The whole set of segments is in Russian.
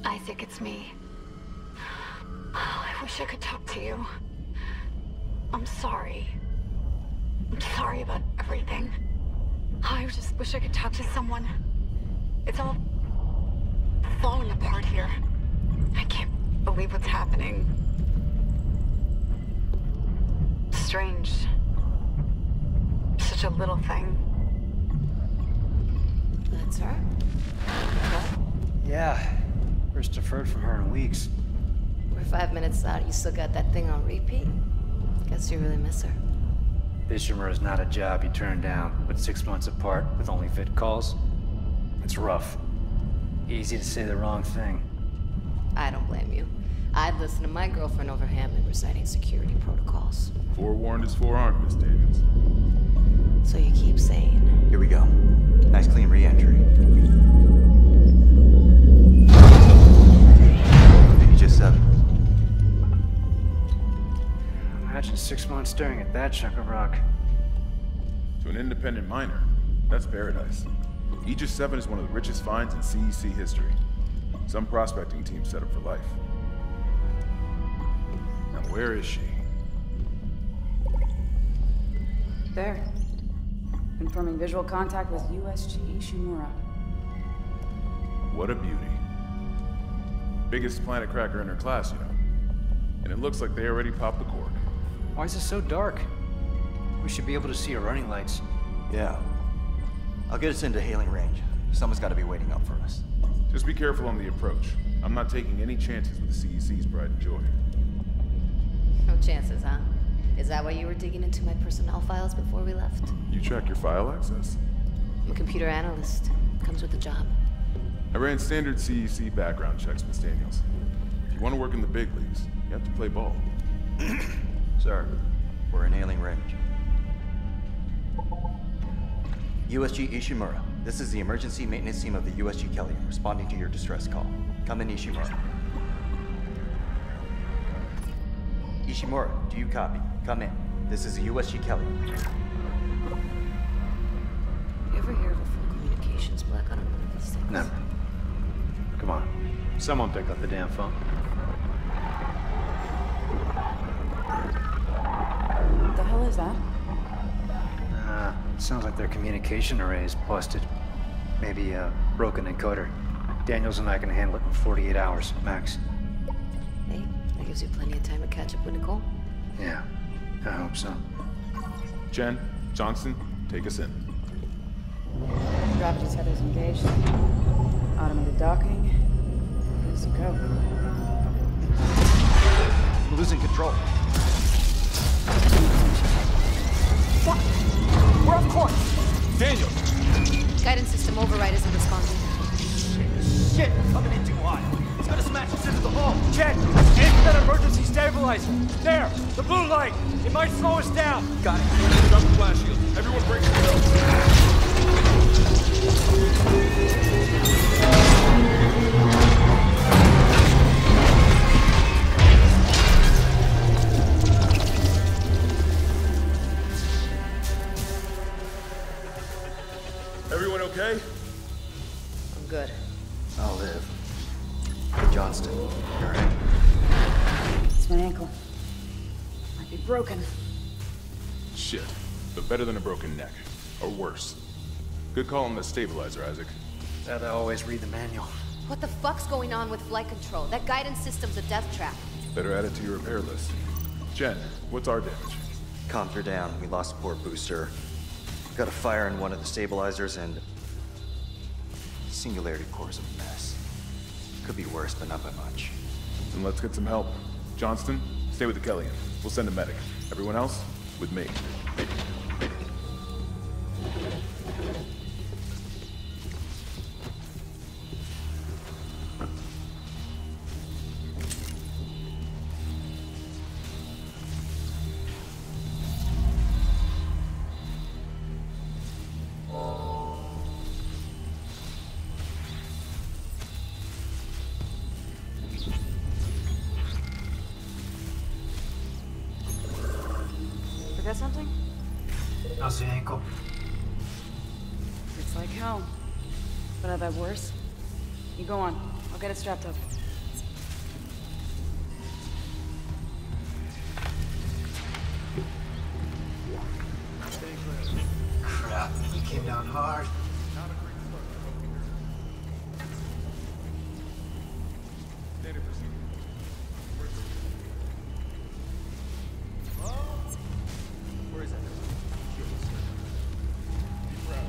Isaac, it's me. I wish I could talk to you. I'm sorry. I'm sorry about everything. I just wish I could talk to someone. It's all falling apart here. I can't believe what's happening. Strange. Such a little thing. That's her? Yeah. First deferred from her in weeks. We're 5 minutes out. You still got that thing on repeat? Guess you really miss her. Ishimura is not a job you turn down, but 6 months apart with only vid calls. It's rough. Easy to say the wrong thing. I don't blame you. I'd listen to my girlfriend over Hammond reciting security protocols. Forewarned is forearmed, Miss Daniels. So you keep saying. Here we go. Nice clean re-entry. Aegis 7. Imagine 6 months staring at that chunk of rock. To an independent miner, that's paradise. Aegis 7 is one of the richest finds in CEC history. Some prospecting team set up for life. Now where is she? There. Confirming visual contact with USG Ishimura. What a beauty. Biggest planet cracker in her class, you know. And it looks like they already popped the cork. Why is it so dark? We should be able to see her running lights. Yeah. I'll get us into hailing range. Someone's got to be waiting up for us. Just be careful on the approach. I'm not taking any chances with the CEC's pride and joy. No chances, huh? Is that why you were digging into my personnel files before we left? You check your file access? I'm a computer analyst. Comes with the job. I ran standard CEC background checks, Miss Daniels. If you want to work in the big leagues, you have to play ball. Sir, we're in hailing range. USG Ishimura, this is the emergency maintenance team of the USG Kelly, responding to your distress call. Come in, Ishimura. Ishimura, do you copy? Come in. This is the USG Kelly. You ever hear of a full communications blackout on one of these things? Never. Come on. Someone pick up the damn phone. What the hell is that? Sounds like their communication array is busted. Maybe a broken encoder. Daniels and I can handle it in 48 hours, max. Hey, that gives you plenty of time to catch up with Nicole. Yeah, I hope so. Jen, Johnston, take us in. Gravity tethers engaged. Automated docking. Good to go. We're losing control. Fuck! We're off course! Daniel! Guidance system override isn't responding. Shit, coming in too hot. It's gonna smash us into the hull. Jen, aim that emergency stabilizer. There, the blue light. It might slow us down. Got it. Stop the flash shield. Everyone break the belt. Everyone okay? I'm good. I'll live. Hey, Johnston, you alright? It's my ankle. Might be broken. Shit. But better than a broken neck. Or worse. Good call on the stabilizer, Isaac. That I always read the manual. What the fuck's going on with flight control? That guidance system's a death trap. Better add it to your repair list. Jen, what's our damage? Comms are down. We lost a port booster. Got a fire in one of the stabilizers and... Singularity core's a mess. Could be worse, but not by much. Then let's get some help. Johnston, stay with the Kellyan. We'll send a medic. Everyone else, with me. Forget something? How's the ankle? It's like hell. But I've had worse. You go on. I'll get it strapped up. Came down hard. Not a great start. Standard procedure. Where is that? Be proud.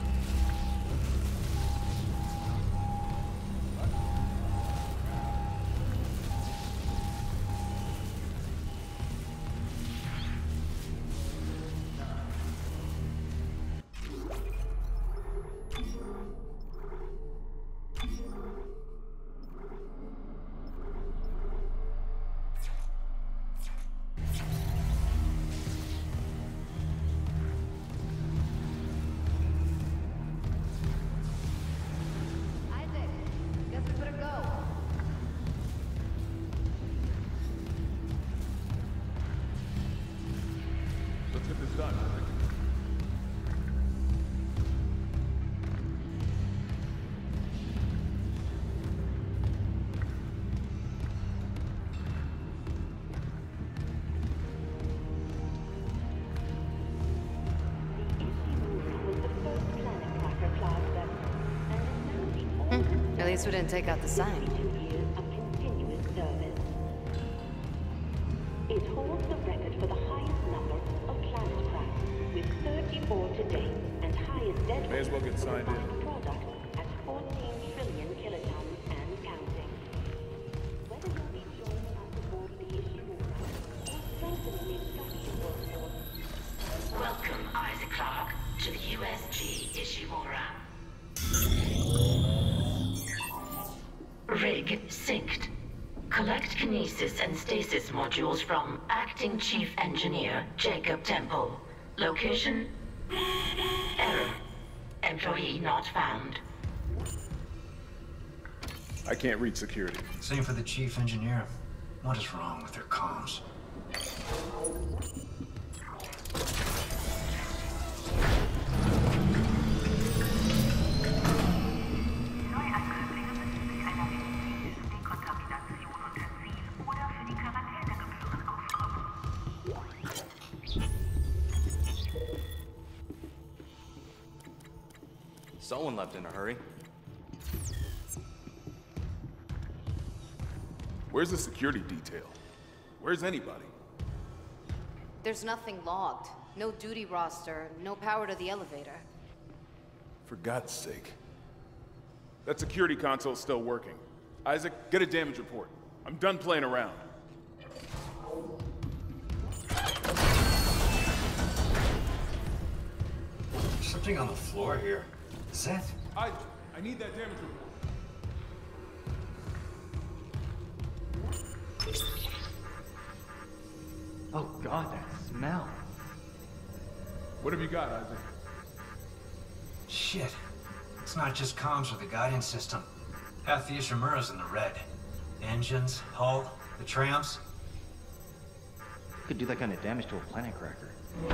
Isaac, guess we better go. Let's get this done. At least we didn't take out the sign. It holds the record for the highest number of planet cracks, with 34 today, and highest dead May as well get signed in. product at 14 trillion kilotons and counting. Whether you'll be joining us aboard the Ishimura or strengthening the extraction workforce. Welcome, Isaac Clarke, to the USG Ishimura. Rig synced. Collect kinesis and stasis modules from Acting Chief Engineer Jacob Temple. Location? Error. Employee not found. I can't reach security. Same for the chief engineer. What is wrong with their comms? Someone left in a hurry. Where's the security detail? Where's anybody? There's nothing logged. No duty roster, no power to the elevator. For God's sake. That security console's still working. Isaac, get a damage report. I'm done playing around. Something on the floor here. Is that? Isaac, I need that damage report. Oh God, that smell. What have you got, Isaac? Shit. It's not just comms or the guidance system. Half the Ishimura's in the red. Engines, hull, the trams. Could do that kind of damage to a planet cracker.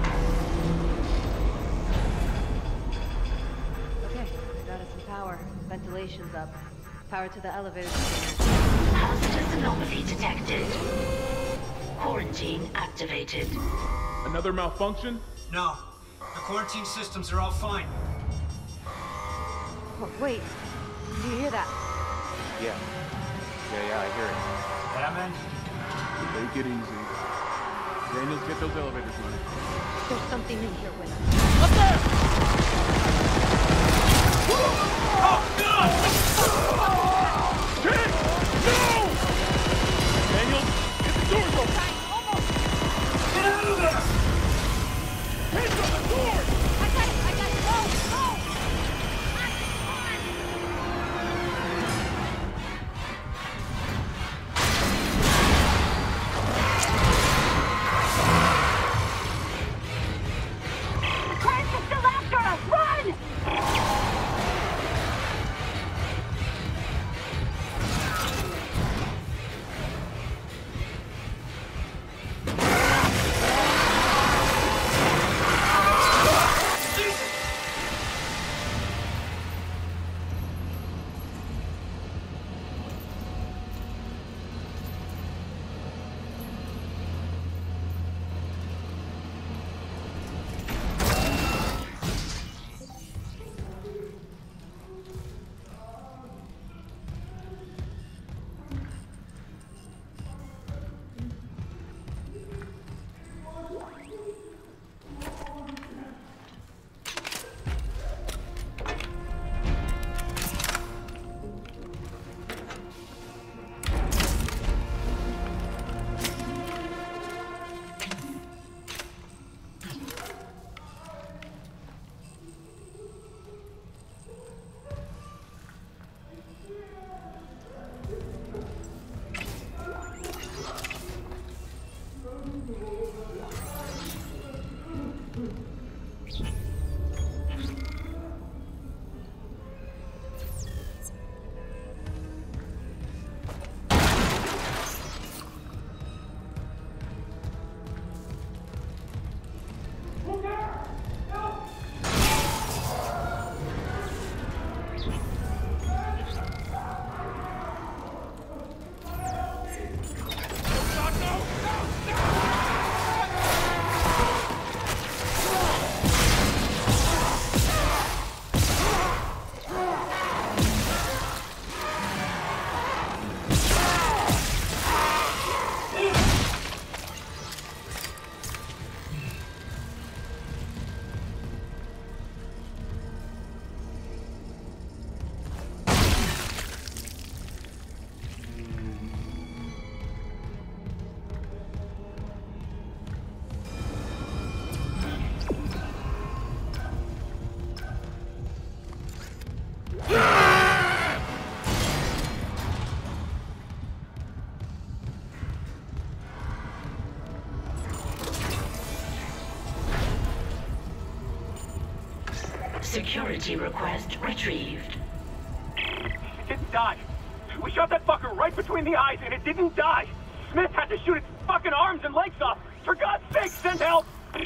Okay, I got us some power. Ventilation's up. Power to the elevator. Hazardous anomaly detected. Quarantine activated. Another malfunction? No. The quarantine systems are all fine. Oh, wait. Do you hear that? Yeah. Yeah, I hear it. Batman? Take it easy. Daniels, get those elevators running. There's something in here with us. Daniels, get the doors open! Get out of there! Hands on the doors! I got it! Go! Christ is still after us! Run! Security request retrieved. It didn't die. We shot that fucker right between the eyes and it didn't die. Smith had to shoot its fucking arms and legs off. For God's sake, send help!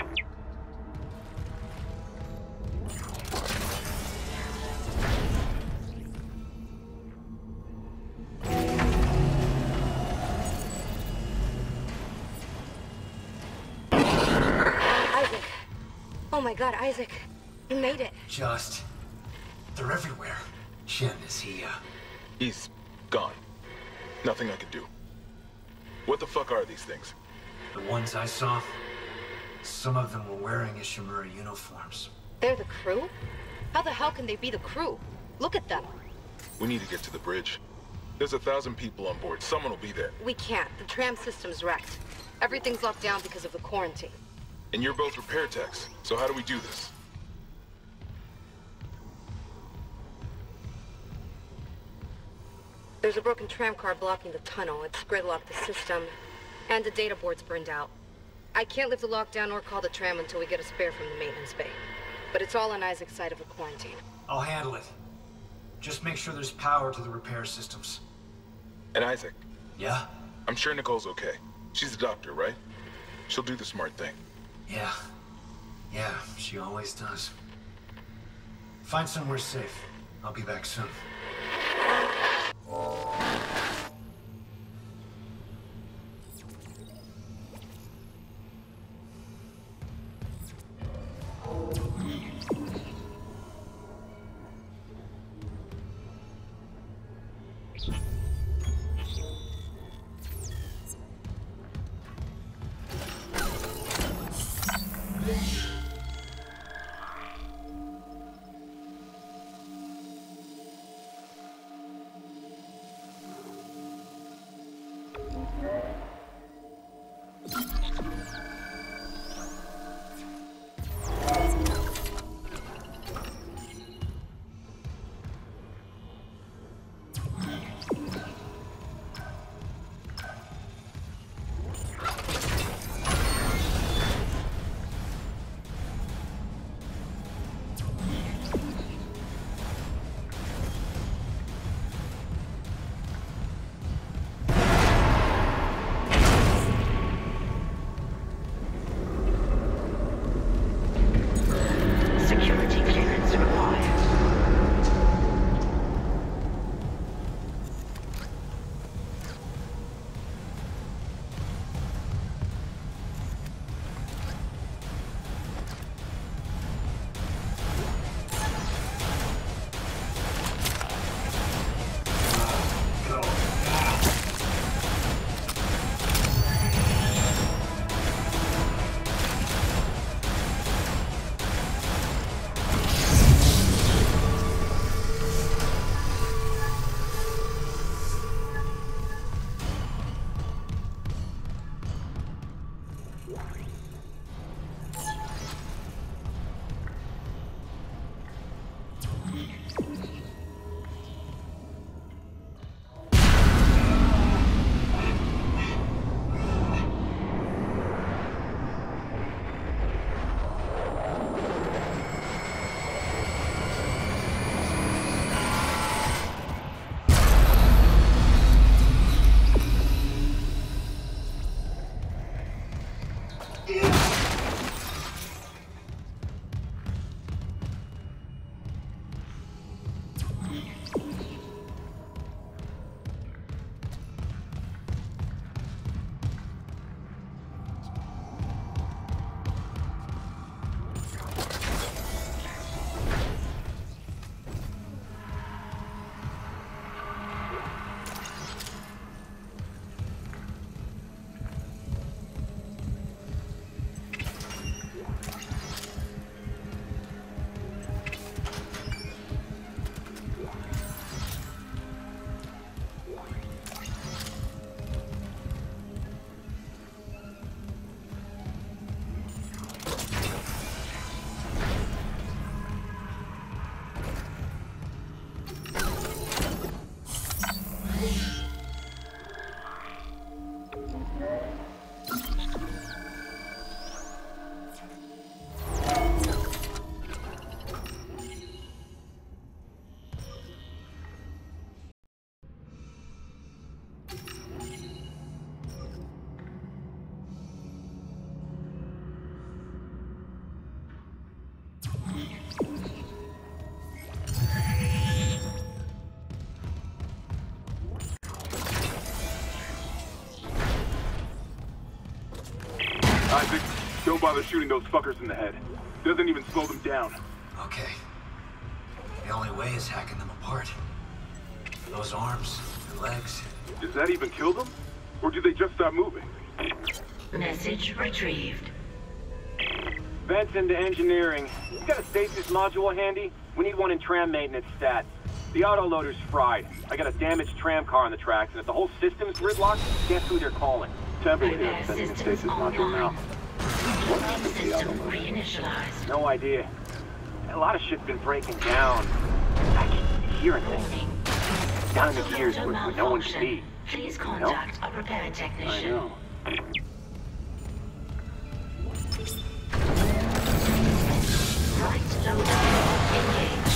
Isaac. Oh my God, Isaac. You made it. Just... they're everywhere. Shin, is he, He's gone. Nothing I can do. What the fuck are these things? The ones I saw, some of them were wearing Ishimura uniforms. They're the crew? How the hell can they be the crew? Look at them. We need to get to the bridge. There's 1,000 people on board. Someone will be there. We can't. The tram system's wrecked. Everything's locked down because of the quarantine. And you're both repair techs, so how do we do this? There's a broken tram car blocking the tunnel. It's gridlocked the system, and the data board's burned out. I can't lift the lockdown or call the tram until we get a spare from the maintenance bay. But it's all on Isaac's side of the quarantine. I'll handle it. Just make sure there's power to the repair systems. And Isaac? Yeah? I'm sure Nicole's okay. She's a doctor, right? She'll do the smart thing. Yeah. Yeah, she always does. Find somewhere safe. I'll be back soon. Don't bother shooting those fuckers in the head. Doesn't even slow them down. Okay. The only way is hacking them apart. Those arms, their legs. Does that even kill them? Or do they just stop moving? Message retrieved. Vents into engineering. You got a stasis module handy? We need one in tram maintenance stat. The autoloader's fried. I got a damaged tram car on the tracks, and if the whole system's gridlocked, guess who they're calling? Temple here is sending a stasis module now. What happened to the System autoloader? reinitialized. No idea. A lot of shit's been breaking down. I keep hearing things. Down in the gears where no one can be. Please contact a repair technician. I know. Right loader engaged.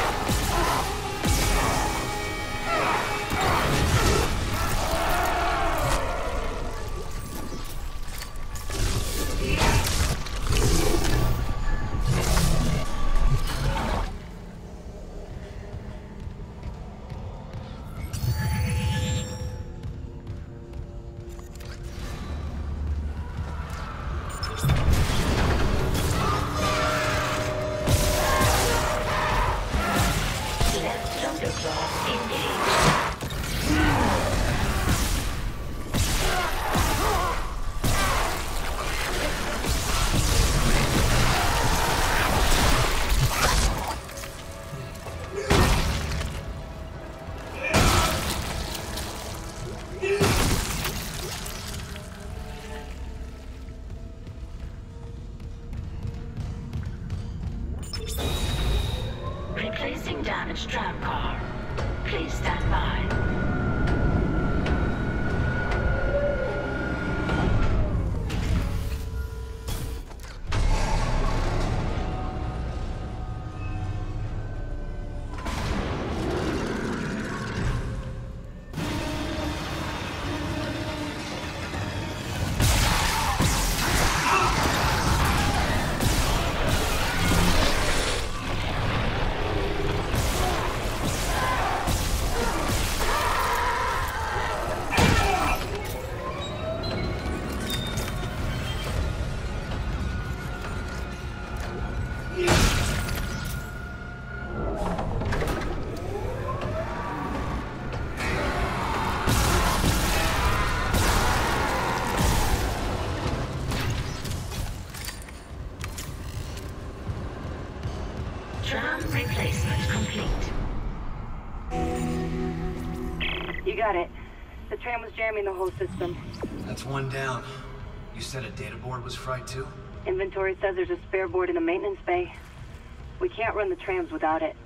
Replacing damaged tram car. Please stand by. Tram replacement complete. You got it. The tram was jamming the whole system. That's one down. You said a data board was fried too? Inventory says there's a spare board in the maintenance bay. We can't run the trams without it.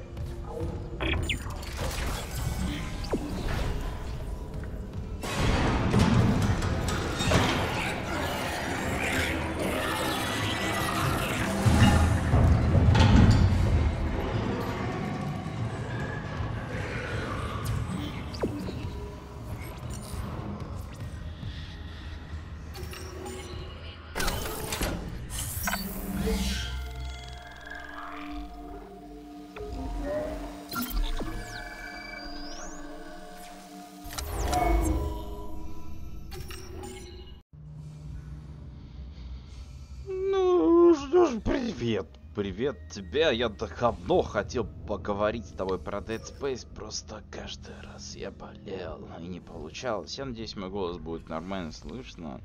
Привет тебе, я давно хотел поговорить с тобой про Dead Space, просто каждый раз я болел и не получалось. Я надеюсь, мой голос будет нормально слышно.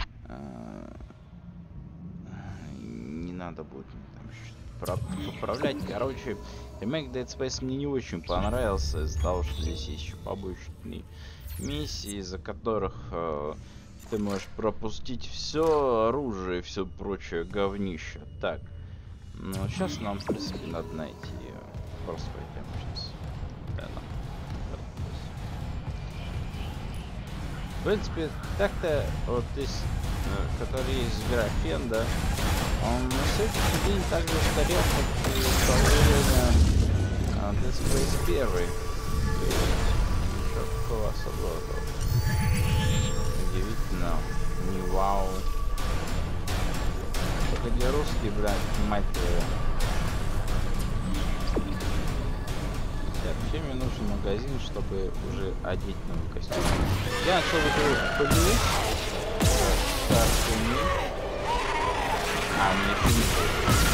Не надо будет там поправлять. Короче, ремейк Dead Space мне не очень понравился из-за того, что здесь есть еще побочные миссии, из-за которых ты можешь пропустить все оружие и все прочее говнище. Так. Ну, сейчас нам, в принципе, надо найти. Просто пойдем сейчас. Да, в принципе, так-то вот здесь, который есть графен, да, он на следующий день также устарел, как и в то время Dead Space 1. Ничего такого особого. Удивительно. Не вау. Только для русских, блядь, мать твою. Вообще мне нужен магазин, чтобы уже одеть новый костюм. Я начал в игру поделить. А, мне еще не было.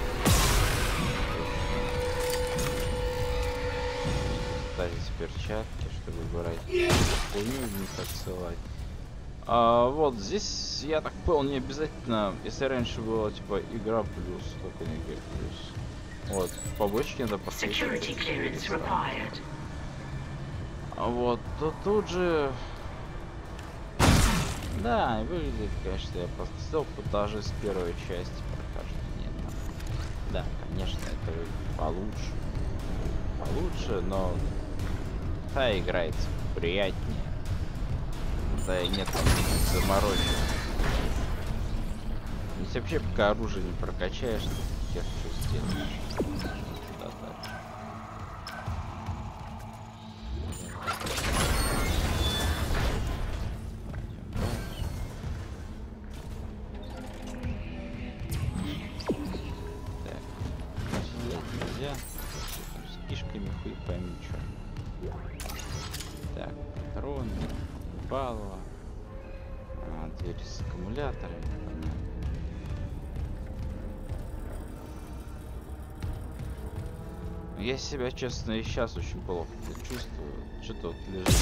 Ставить перчатки, чтобы брать хуйню и не отсылать. Вот здесь, я так понял, не обязательно, если раньше было типа игра плюс, только не игра плюс. Вот, побочки надо проходить. Вот, то тут же... Да, выглядит, конечно, я поставил даже с первой части прохождения. Да, конечно, это получше. Получше, но... Да, играется приятнее. Да и нет там заморочек. Если вообще пока оружие не прокачаешь, ты хер что сделаешь. Да, так. Так, сидеть нельзя. С кишками хуй пойми что. Так, патроны. Палова. Дверь с аккумуляторами, понятно. Я себя, честно, и сейчас очень плохо чувствую. Что-то вот лежит.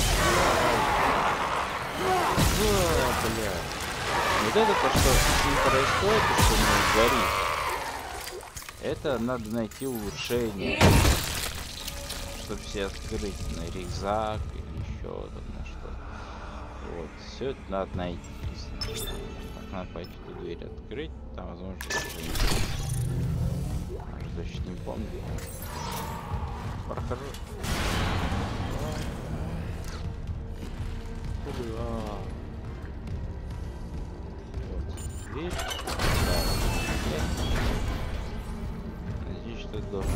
Бля. Вот это то, что с ним происходит, и что он горит. Это надо найти улучшение. Чтобы все открыть на рюкзак или еще на что. Вот, все это надо найти. Так, надо пойти эту дверь открыть, там, возможно, уже не... Точно не помню. Прохожу. Вот, дверь. Да, надеюсь, что это должен.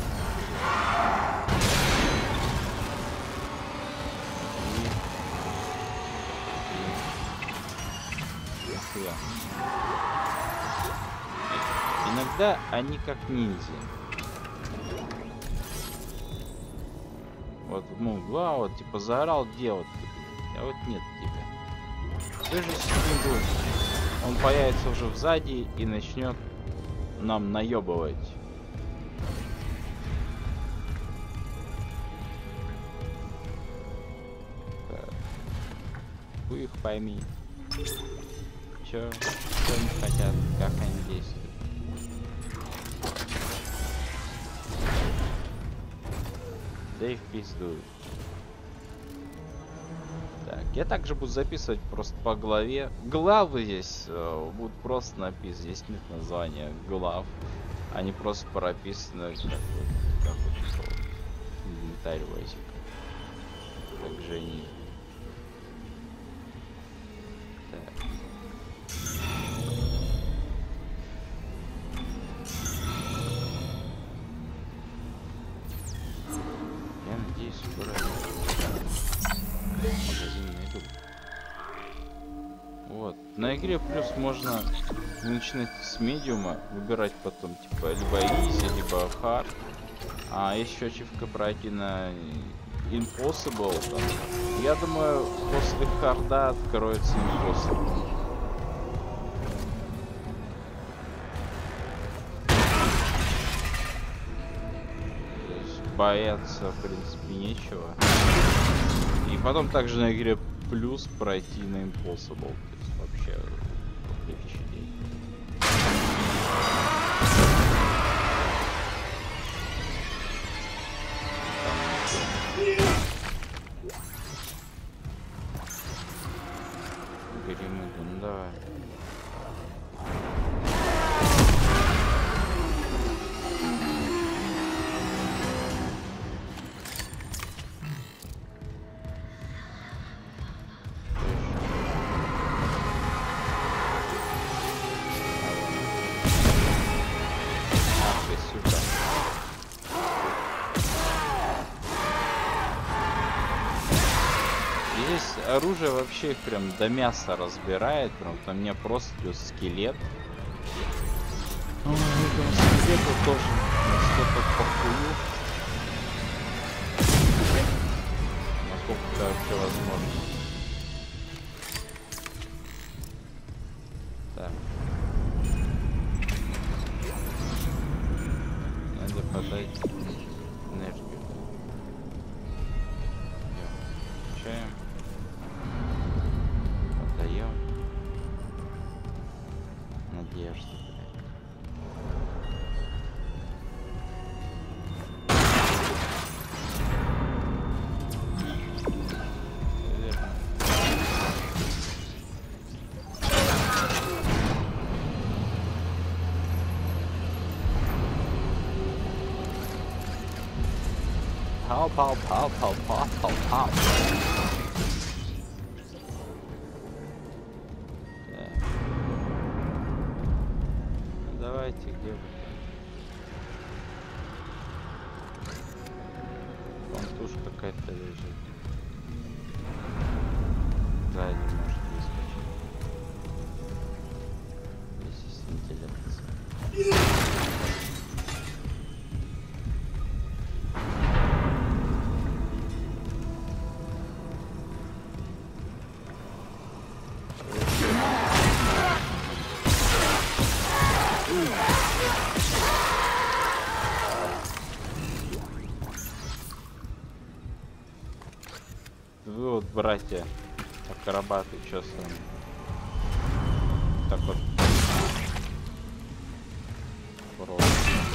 Иногда они как ниндзя. Вот, ну, вот, типа, заорал делать, а вот нет тебя. В ту же секунду он появится уже сзади и начнет нам наебывать. Так. Хуй их пойми. Что они хотят, как они действуют. Да и в пизду. Так, я также буду записывать просто по главе. Главы здесь будут просто написаны. Здесь нет названия глав. Они просто прописаны как вот инвентарь возик. Также они. Так. Я надеюсь, скоро магазин найду. Вот. На игре плюс можно начинать с медиума, выбирать потом типа либо изи, либо хард. А еще ачивка пройти на Impossible. Там. Я думаю, после харда откроется Impossible. Бояться, в принципе, нечего. И потом также на игре плюс пройти на Impossible. То есть вообще легче. Горим, ну давай. Оружие вообще их прям до мяса разбирает, прям там мне просто плюс скелет. Скелету тоже что-то похую. Насколько это вообще возможно. Так. хватать энергию. Включаем. Отдаем. Надежда, Пау. Ну, давайте, где вы там? Вон тушь какая-то лежит. Сзади может выскочить. Здесь есть вентиляция. Вы вот, братья, акробаты, чё с вами? Так вот. Просто.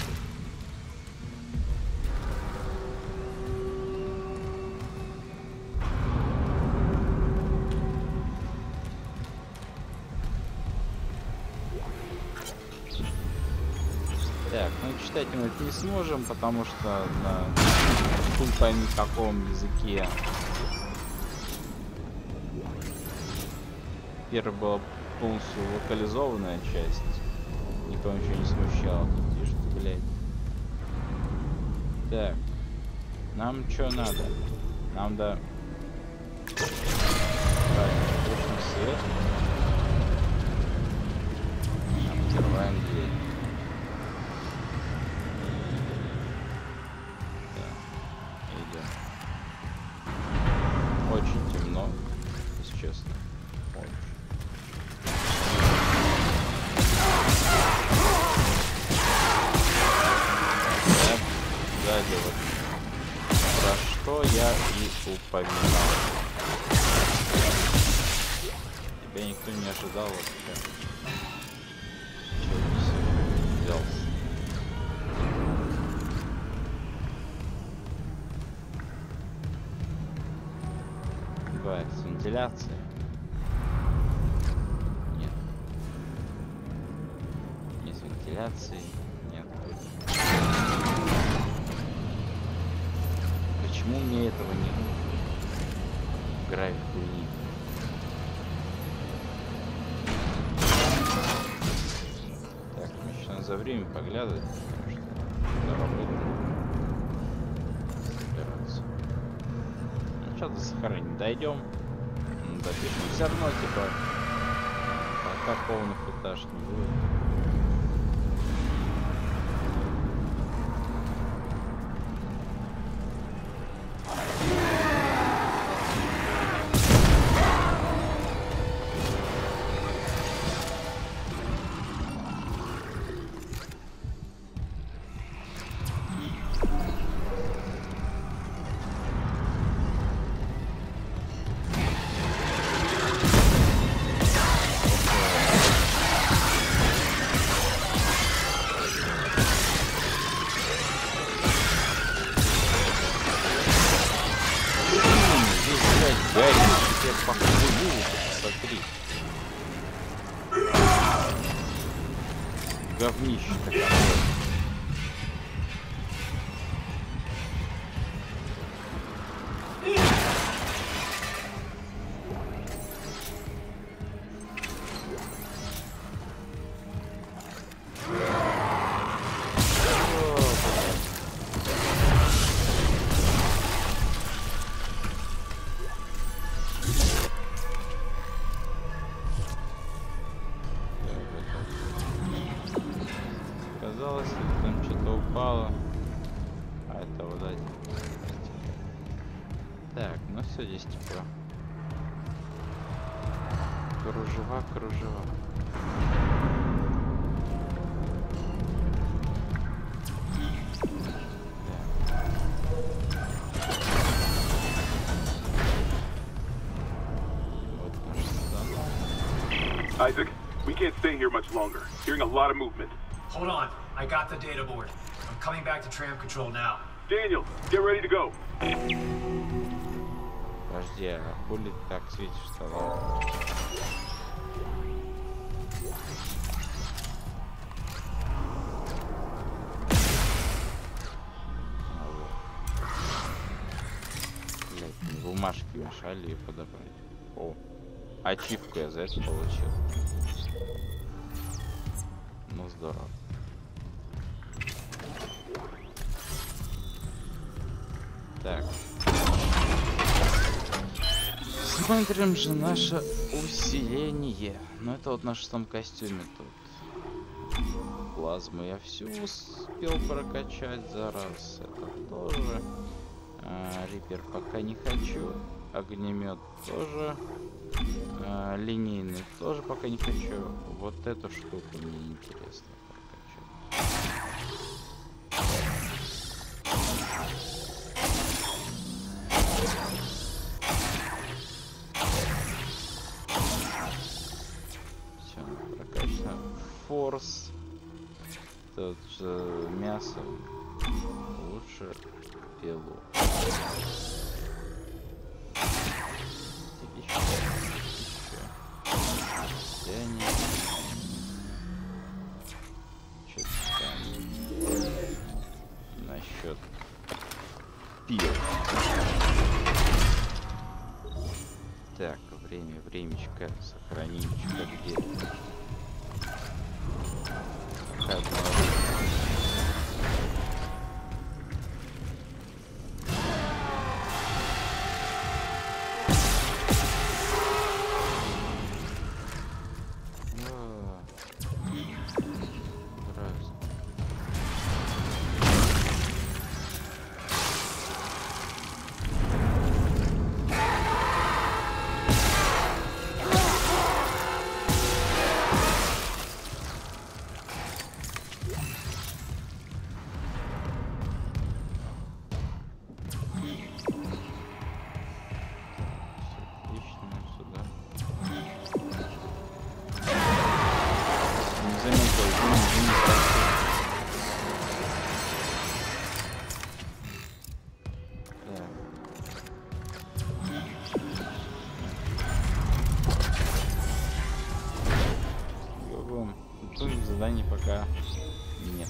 Так, ну читать мы это не сможем, потому что на хуй пойми каком языке. Первая была полностью локализованная часть. Никого ничего не смущало. Тут пишут, блядь. Так. Нам что надо? Нам да. Правильно, включим свет. Открываем дверь. Да. Идем. Очень темно, если честно. Вот. Про что я и упоминал. Тебя никто не ожидал вообще. Чего здесь взялся? Бывает с вентиляцией. Нет. Не с вентиляцией. Нет. Почему мне этого не нужно? Играй в хуйни. Так, мне еще надо за время поглядывать, потому что до работы собираться. Ну что, до сохранения дойдем. Допишем. Все равно, типа, пока полных этаж не будет. Говнище такое. Там что-то упало. А это вода. Так, ну все, здесь тепло. Кружева. Isaac, we can't stay here much longer. Hearing a lot of movement. Hold on. I got the data board. I'm coming back to tram control now. Daniel, get ready to go. Подожди, а хули так светишь-то, ладно? Блять, бумажки мешали ее подобрать. О, ачивку я за это получил. Ну здорово. Так. Смотрим же наше усиление. Ну это вот на 6-м костюме тут. Плазму я всю успел прокачать за раз. Это тоже. Рипер пока не хочу. Огнемет тоже. Линейный тоже пока не хочу. Вот эту штуку мне интересно прокачать. Все, прокачано. Форс. Тут же мясо. Лучше пилу. Что-то там насчет пива. Так, времечко, сохранимчика где? Заданий пока нет.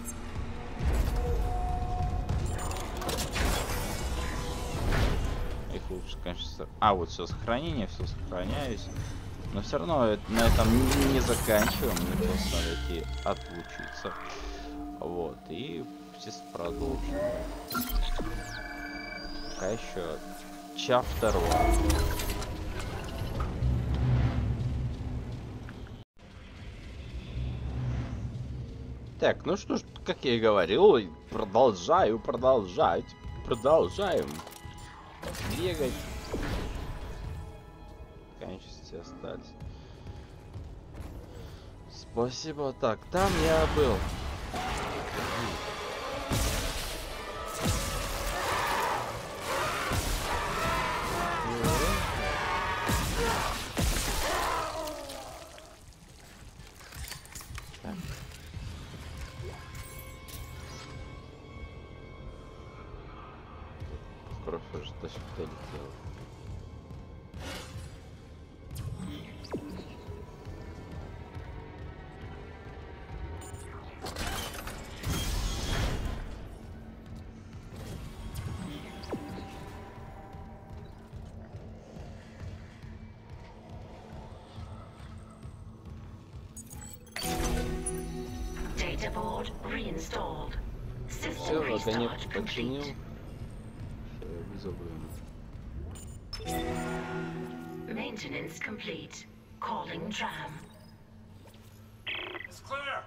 Их лучше, конечно. Вот все сохранение, все сохраняюсь. Но все равно на этом не заканчиваем. Мне просто надо идти отлучиться. Вот. И сейчас продолжим. Пока еще chapter 1. Так, ну что ж, как я и говорил, продолжаем бегать. Конечности остались. Спасибо. Так, там я был. Что сюда летело. Data board reinstalled. Все, наконец починил. Maintenance complete. Calling tram. It's clear.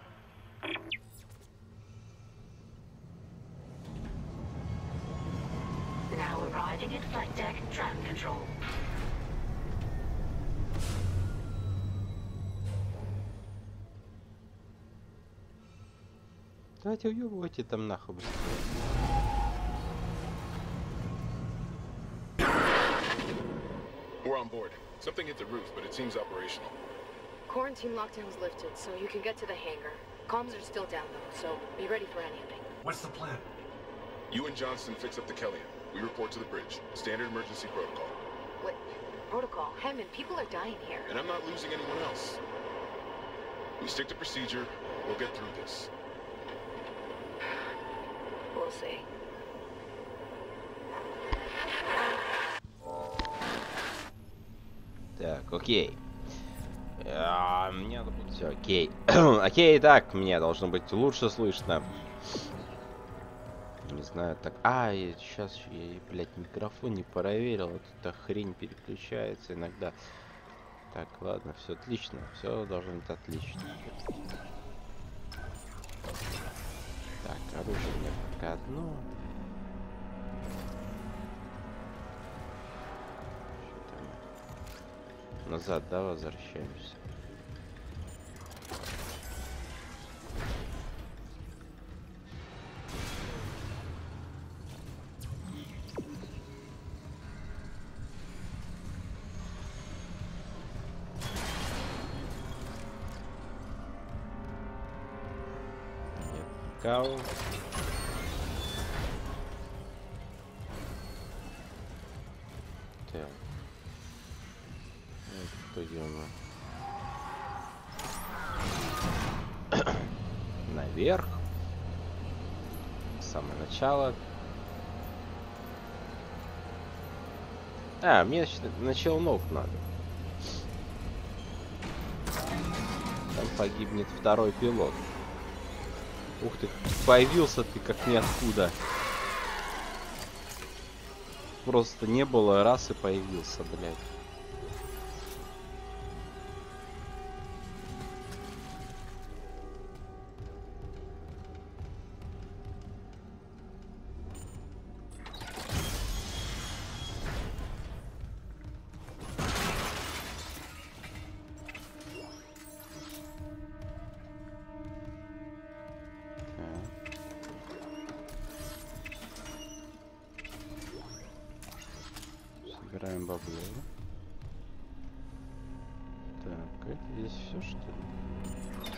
Now arriving at flight deck tram control. Давайте уебывайте там нахуй быстрее. We're on board. Something hit the roof, but it seems operational. Quarantine lockdown's lifted, so you can get to the hangar. Comms are still down though, so be ready for anything. What's the plan? You and Johnston fix up the Kellyan. We report to the bridge. Standard emergency protocol. What? Protocol? Hammond, people are dying here. And I'm not losing anyone else. We stick to procedure. We'll get through this. We'll see. Так, окей. Мне надо будет все, окей. Окей, так, мне должно быть лучше слышно. Не знаю, так. Сейчас я, блядь, микрофон не проверил. Вот эта хрень переключается иногда. Так, ладно, все отлично. Все должно быть отлично. Так, оружие у меня пока одно. Назад, да, возвращаемся. Нет, никого. Так. Наверх. Самое начало. Мне на челнок надо. Там погибнет второй пилот. Ух ты, появился ты как ниоткуда. Просто не было, раз и появился, блядь. Собираем бабло. Так, это здесь все, что ли?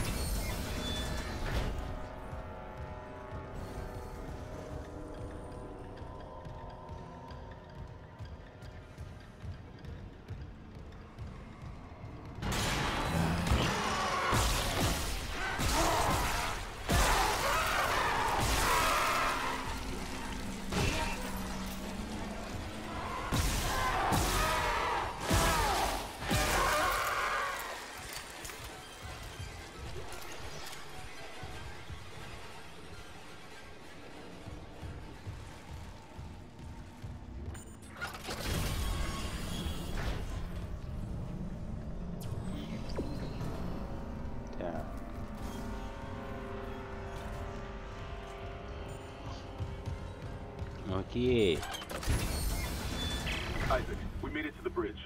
Окей. Isaac, we made it to the bridge.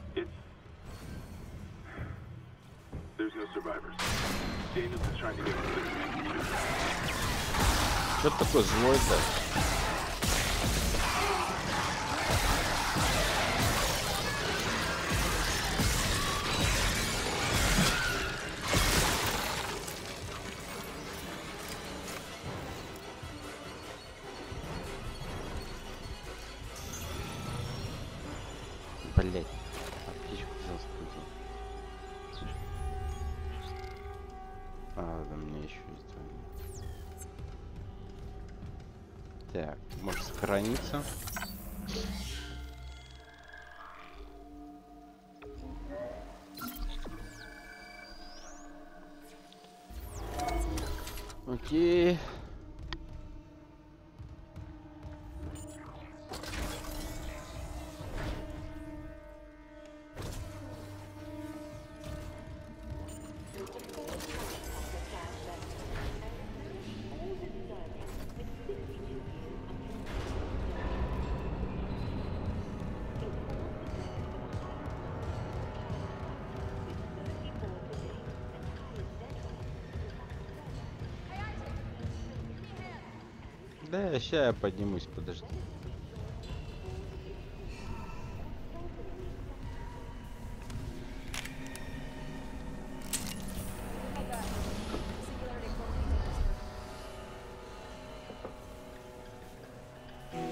There's no survivors. Daniels is trying to get into the command. Что такое злой-то? Блять, аптечку взял, скрутил. Да, у меня еще есть два. Так, может сохраниться. Окей. Да, сейчас я поднимусь, подожди.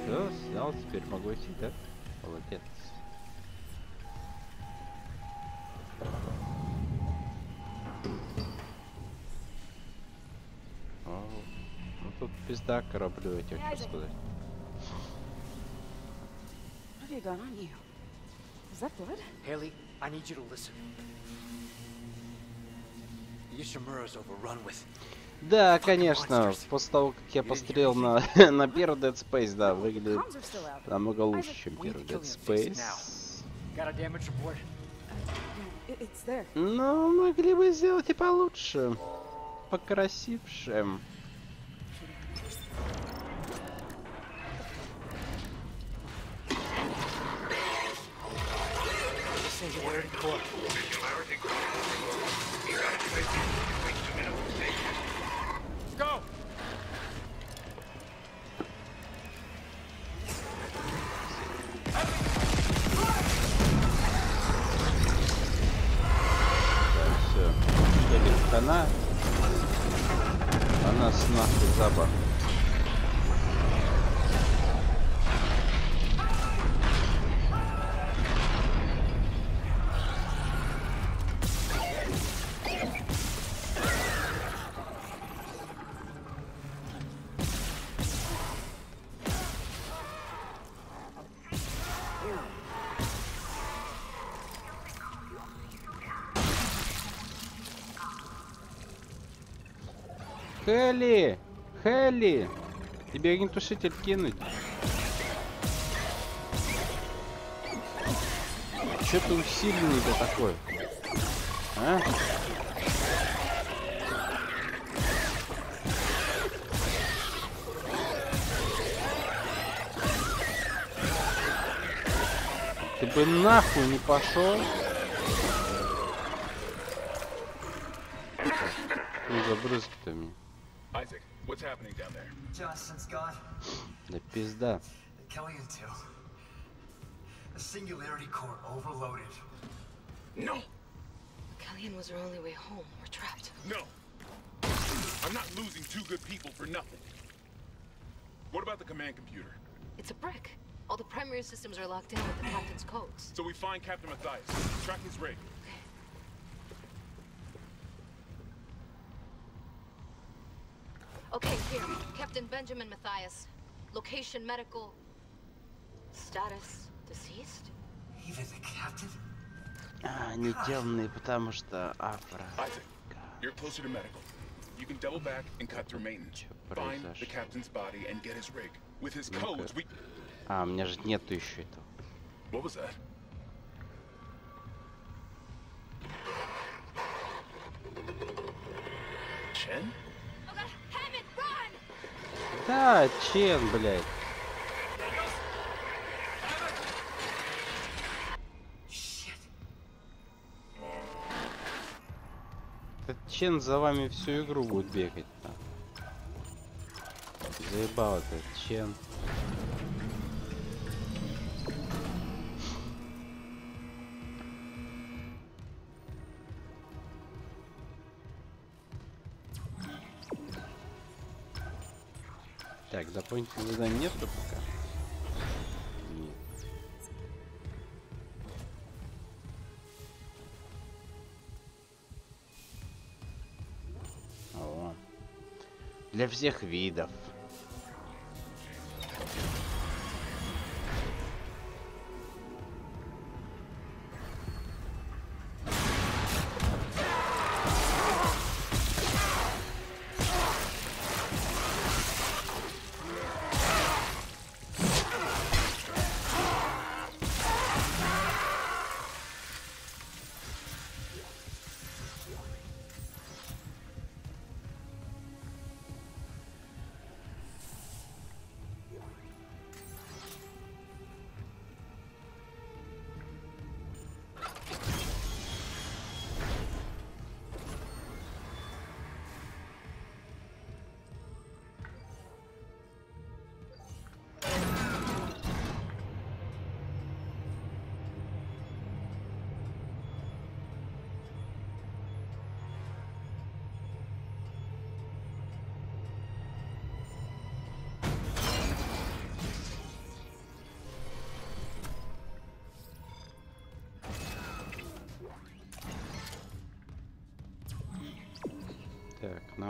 Все, снял, теперь могу идти, да? Молодец. О, ну тут пизда кораблю, я тебе хочу сказать. What have you got on you? Is that blood? Haley, I need you to listen. The Ishimura's overrun with... Да, конечно, после того, как я посмотрел на, на первый Dead Space, да, выглядит намного лучше, чем первый Dead Space. Но могли бы сделать и получше, покрасивше. Go! Все, хана, она с нахуй забах. Хелли! Хелли! Тебе огнетушитель кинуть? Че ты усиленный-то такой? А? Ты бы нахуй не пошел? Не забрызг-то мне. Isaac, what's happening down there? Johnson's gone. Да пизда. The Kellyan 2. The Singularity Core overloaded. No! Kellyan was our only way home. We're trapped. No! I'm not losing two good people for nothing. What about the command computer? It's a brick. All the primary systems are locked down with the captain's codes. So we find Captain Matthias, track his rig. Okay, here. Captain Benjamin Matthias. Location medical. Status deceased? Even the captain? А, не темные, потому что афро. Isaac, you're closer to medical. You can double back and cut through maintenance. Find the captain's body and get his rig. With his codes, we... А, у меня же нету еще этого. What was that? Chen? Да, Чен, блядь. Этот Чен за вами всю игру будет бегать. Заебал этот Чен. Так, дополнительных заданий нету пока? Нет. О. Для всех видов.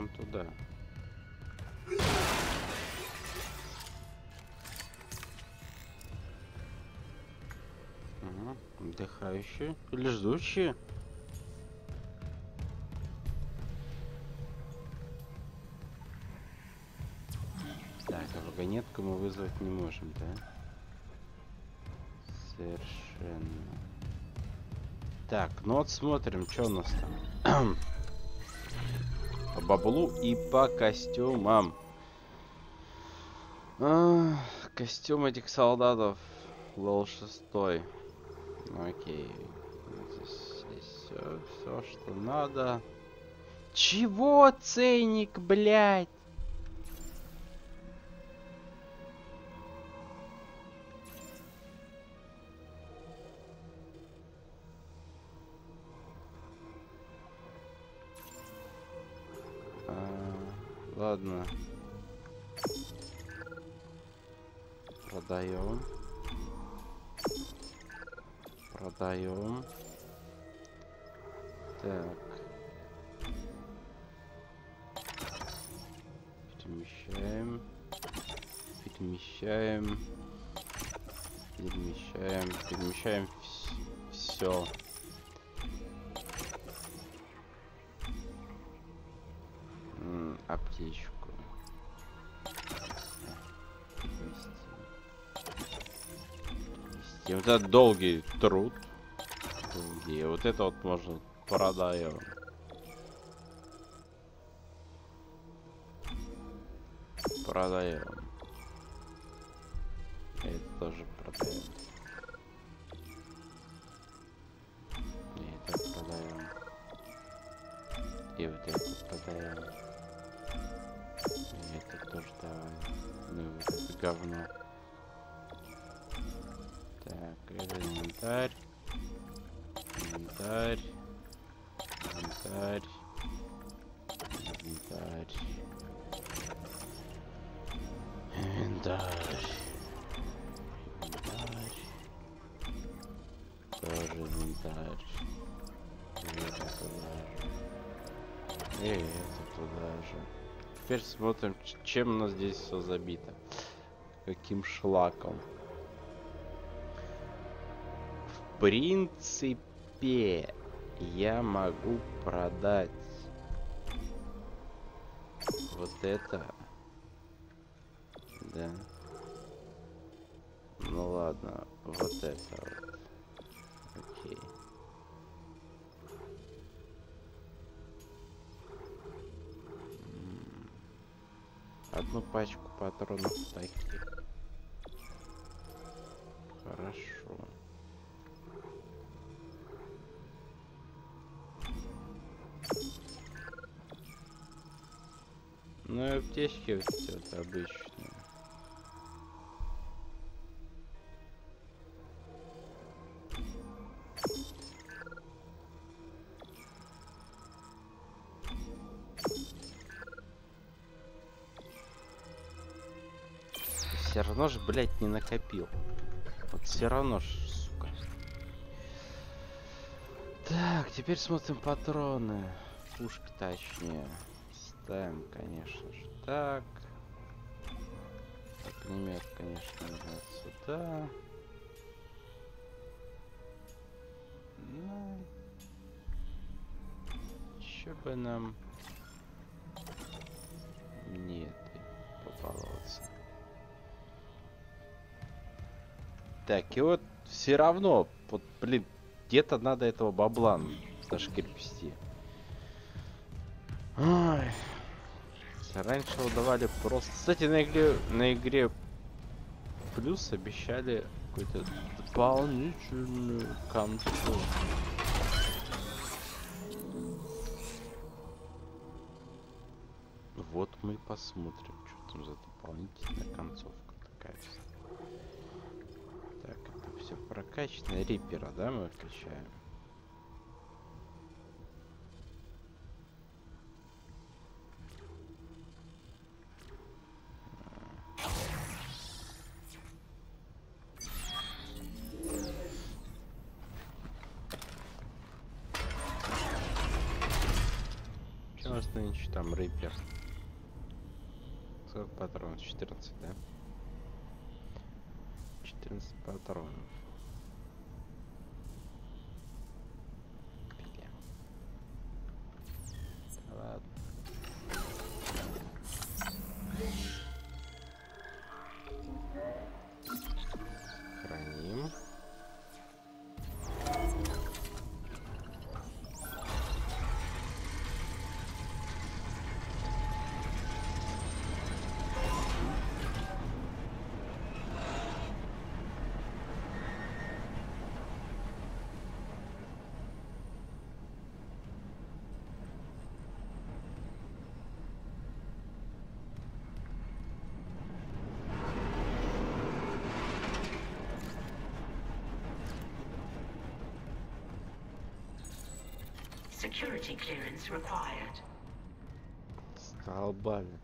нам туда. Ага, отдыхающие или ждущие? Так, а вагонетку мы вызвать не можем, да? Совершенно. Так, ну вот смотрим, что у нас там. По баблу и по костюмам. Костюм этих солдатов. Лол 6. Окей. Здесь все, что надо. Чего ценник, блядь? Ладно. Продаем. Продаем. Так. Перемещаем. Перемещаем. Перемещаем. Перемещаем все. Аптечку. И вот этот долгий труд. Долгий. Вот это вот можно продаем. Продаем. Это тоже продаем. И это продаем. И вот это продаем. И это тоже давай. Ну вот это говно. Так, это инвентарь. Инвентарь. Инвентарь. Инвентарь. Инвентарь. Инвентарь. Тоже инвентарь. И это туда же. И это туда же. Теперь смотрим, чем у нас здесь все забито. Каким шлаком. В принципе, я могу продать вот это. Да. Ну ладно, вот это вот. Окей. Одну пачку патронов таких. Хорошо. Ну и аптечки вот это обычные. Все равно же, блядь, не накопил. Вот все равно ж, сука. Так, теперь смотрим патроны. Пушки точнее. Ставим, конечно же, так. Огнемет, конечно, идет сюда. Ну, еще бы нам нет побороться. Так, и вот все равно, вот, блин, где-то надо этого бабла зашкрепсти. Ой. Раньше удавали просто... Кстати, на игре плюс обещали какую-то дополнительную концовку. Вот мы и посмотрим, что там за дополнительная концовка такая. Так, это все прокачано. Рипера, да, мы качаем? Что у нас на Ревенч, там Риппер. Сколько патронов? 14, да? 14 патронов. Бля. Ладно. Храним. Security clearance required. Столбами.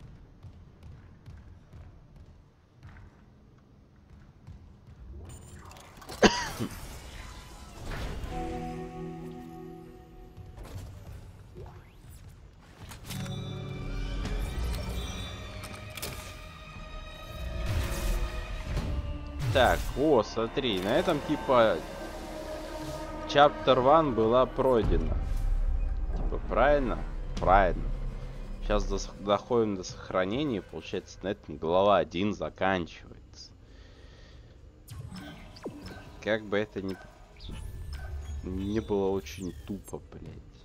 Так, о, смотри, на этом типа Chapter 1 была пройдена. Типа, правильно? Правильно. Сейчас доходим до сохранения, получается, на этом глава 1 заканчивается. Как бы это не было очень тупо, блять.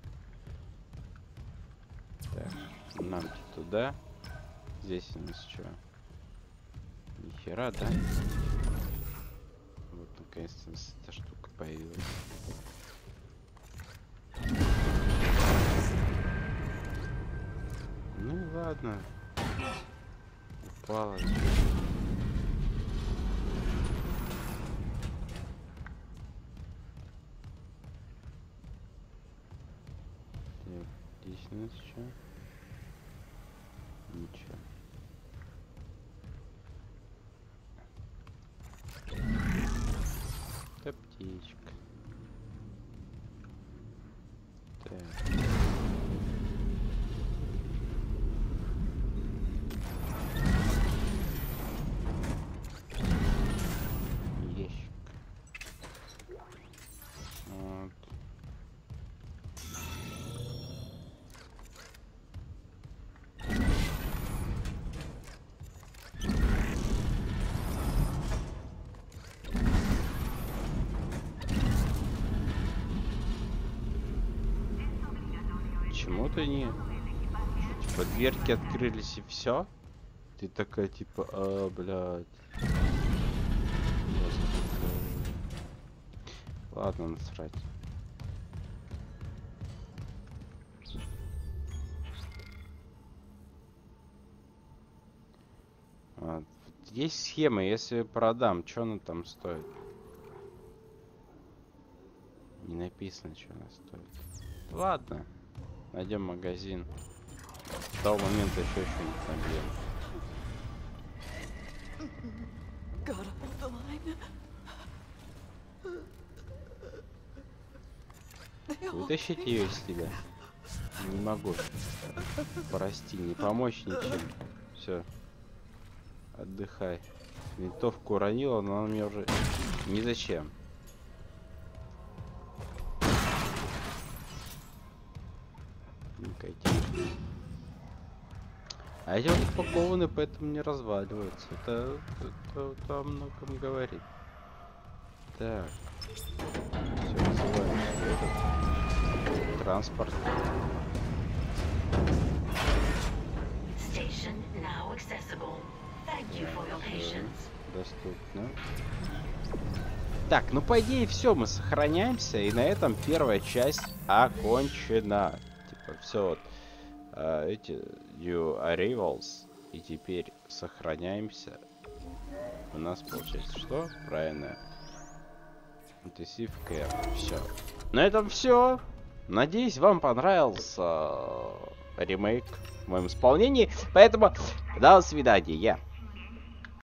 Так, нам туда. Здесь у нас что? Нихера, да? Вот, наконец-то эта штука появилась. Ну и ладно. Упала. Так, здесь у нас что? Ничего. Аптечка. Так. Ящик. Вот. Почему-то не... Типа дверки открылись и все. Ты такая типа, блядь. Ладно, насрать. Есть схема, если продам, что она там стоит? Не написано, что она стоит. Ладно. Найдем магазин. С того момента еще что-нибудь набьем. Вытащить ее из тебя. Не могу. Прости, не помочь ничем. Все. Отдыхай. Винтовку уронила, но она мне уже ни зачем. А эти вот упакованы, поэтому не разваливаются. Это о многом говорит. Так. Все, вызываем этот транспорт. Доступно. Так, ну по идее все, мы сохраняемся, и на этом первая часть окончена. Типа все вот. Эти New Arrivals, и теперь сохраняемся. У нас получается что? Правильно. Intensive Care. Все. На этом все. Надеюсь, вам понравился ремейк в моем исполнении. Поэтому до свидания.